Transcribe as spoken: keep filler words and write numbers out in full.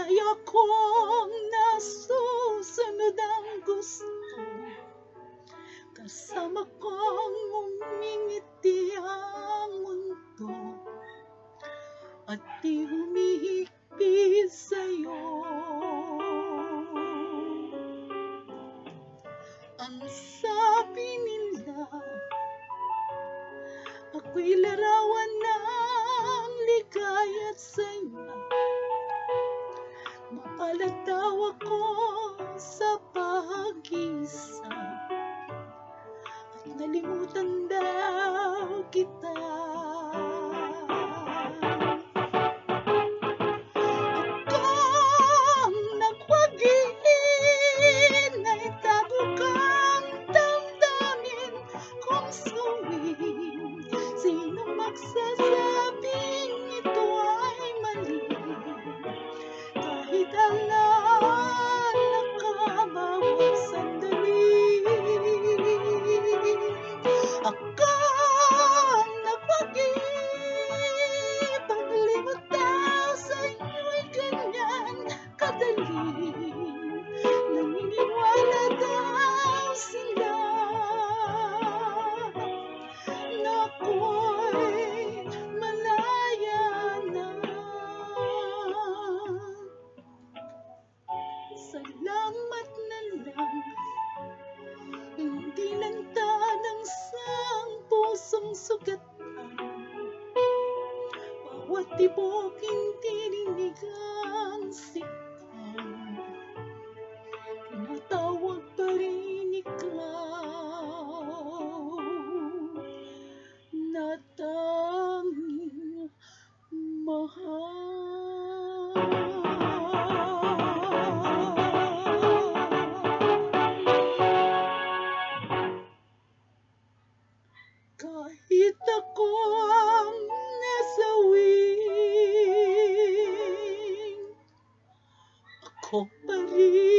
kaya kong nasusunod ang gusto, kasama kong umingiti ang mundo at di humihigpit sa'yo. Ang sabi nila, ako'y larawan ng ligaya't saya. Mapalad daw ako sa pag-isa at nalimutan daw kita. Akong nagwagin na itago kang damdamin kong suwin. Sino magsasabing ito ay mali? Kahit alam nakabawat sandali, akong nagwagi. Paglimot daw sa'yo'y ganyan kadali. Naniniwala daw sila na ako'y malaya na. Salamat na lang, hindi lantad ang sang pusong sugatan. Bawat tibok hindi dinig ang sigaw, tinatawag pa rin ikaw na tanging mahal. Kahit ako ang nasawing, ako pa rin